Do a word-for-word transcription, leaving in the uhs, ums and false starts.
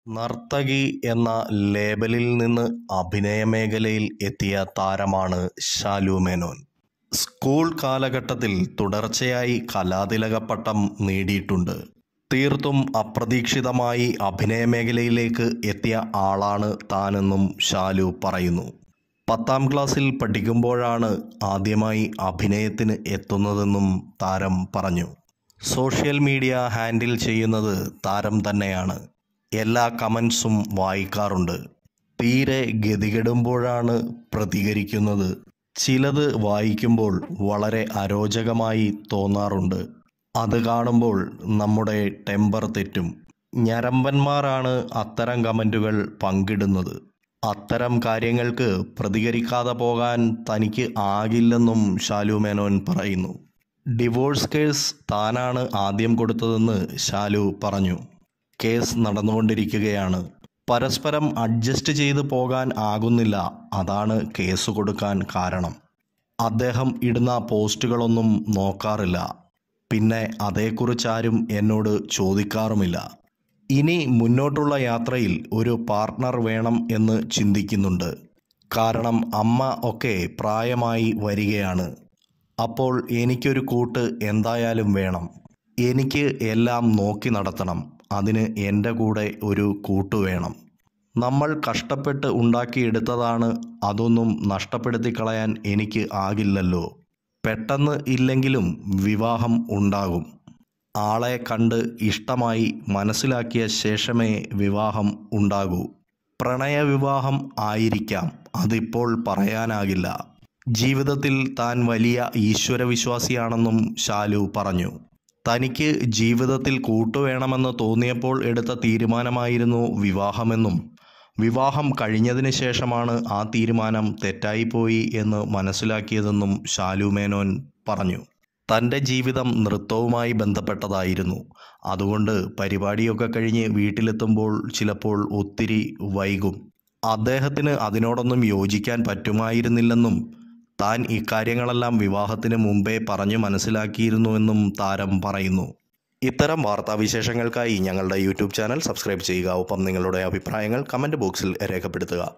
നർത്തകി എന്ന ലേബലിൽ നിന്ന് അഭിനയമേഖലയിൽ എത്തിയ താരമാണ് ശാലു മേനോൻ. സ്കൂൾ കാലഘട്ടത്തിൽ തുടർച്ചയായി കലാതിലകപ്പട്ടം നേടിയിട്ടുണ്ട്. തീർത്തും അപ്രതീക്ഷിതമായി അഭിനയമേഖലയിലേക്ക് എത്തിയ ആളാണ് താനെന്നും ശാലു പറയുന്നു. പത്താം ക്ലാസ്സിൽ പഠിക്കുമ്പോഴാണ് ആദ്യമായി അഭിനയത്തിന് എത്തുന്നതെന്നും താരം പറഞ്ഞു. സോഷ്യൽ മീഡിയ ഹാൻഡിൽ ചെയ്യുന്നത് താരം തന്നെയാണ്. എല്ലാ കമൻസും വായിക്കാറുണ്ട്. തീരെ ഗതികെടുമ്പോഴാണ് പ്രതികരിക്കുന്നത്. ചിലത് വായിക്കുമ്പോൾ വളരെ അരോചകമായി തോന്നാറുണ്ട്. അത് കാണുമ്പോൾ നമ്മുടെ ടെമ്പർ തെറ്റും. ഞരമ്പന്മാരാണ് അത്തരം കമൻറ്റുകൾ പങ്കിടുന്നത്. അത്തരം കാര്യങ്ങൾക്ക് പ്രതികരിക്കാതെ പോകാൻ തനിക്ക് ആകില്ലെന്നും ശാലു മേനോൻ പറയുന്നു. ഡിവോഴ്സ് കേസ് താനാണ് ആദ്യം കൊടുത്തതെന്ന് ശാലു പറഞ്ഞു. കേസ് നടന്നുകൊണ്ടിരിക്കുകയാണ്. പരസ്പരം അഡ്ജസ്റ്റ് ചെയ്ത് പോകാൻ ആകുന്നില്ല. അതാണ് കേസ് കൊടുക്കാൻ കാരണം. അദ്ദേഹം ഇടുന്ന പോസ്റ്റുകളൊന്നും നോക്കാറില്ല. പിന്നെ അതേക്കുറിച്ചാരും എന്നോട് ചോദിക്കാറുമില്ല. ഇനി മുന്നോട്ടുള്ള യാത്രയിൽ ഒരു പാർട്ട്ണർ വേണം എന്ന് ചിന്തിക്കുന്നുണ്ട്. കാരണം അമ്മ ഒക്കെ പ്രായമായി വരികയാണ്. അപ്പോൾ എനിക്കൊരു കൂട്ട് എന്തായാലും വേണം. എനിക്ക് എല്ലാം നോക്കി നടത്തണം. അതിന് എൻ്റെ കൂടെ ഒരു കൂട്ട് വേണം. നമ്മൾ കഷ്ടപ്പെട്ട് ഉണ്ടാക്കിയെടുത്തതാണ്. അതൊന്നും നഷ്ടപ്പെടുത്തി കളയാൻ എനിക്ക് ആകില്ലല്ലോ. പെട്ടെന്ന് ഇല്ലെങ്കിലും വിവാഹം ഉണ്ടാകും. ആളെ കണ്ട് ഇഷ്ടമായി മനസ്സിലാക്കിയ ശേഷമേ വിവാഹം ഉണ്ടാകൂ. പ്രണയവിവാഹം ആയിരിക്കാം. അതിപ്പോൾ പറയാനാകില്ല. ജീവിതത്തിൽ താൻ വലിയ ഈശ്വരവിശ്വാസിയാണെന്നും ശാലു പറഞ്ഞു. തനിക്ക് ജീവിതത്തിൽ കൂട്ടുവേണമെന്ന് തോന്നിയപ്പോൾ എടുത്ത തീരുമാനമായിരുന്നു വിവാഹമെന്നും വിവാഹം കഴിഞ്ഞതിന് ശേഷമാണ് ആ തീരുമാനം തെറ്റായിപ്പോയി എന്ന് മനസ്സിലാക്കിയതെന്നും ശാലു മേനോൻ പറഞ്ഞു. തൻ്റെ ജീവിതം നൃത്തവുമായി ബന്ധപ്പെട്ടതായിരുന്നു. അതുകൊണ്ട് പരിപാടിയൊക്കെ കഴിഞ്ഞ് വീട്ടിലെത്തുമ്പോൾ ചിലപ്പോൾ ഒത്തിരി വൈകും. അദ്ദേഹത്തിന് അതിനോടൊന്നും യോജിക്കാൻ പറ്റുമായിരുന്നില്ലെന്നും താൻ ഇക്കാര്യങ്ങളെല്ലാം വിവാഹത്തിന് മുമ്പേ പറഞ്ഞു മനസ്സിലാക്കിയിരുന്നുവെന്നും താരം പറയുന്നു. ഇത്തരം വാർത്താവിശേഷങ്ങൾക്കായി ഞങ്ങളുടെ യൂട്യൂബ് ചാനൽ സബ്സ്ക്രൈബ് ചെയ്യുക. ഒപ്പം നിങ്ങളുടെ അഭിപ്രായങ്ങൾ കമൻറ്റ് ബോക്സിൽ രേഖപ്പെടുത്തുക.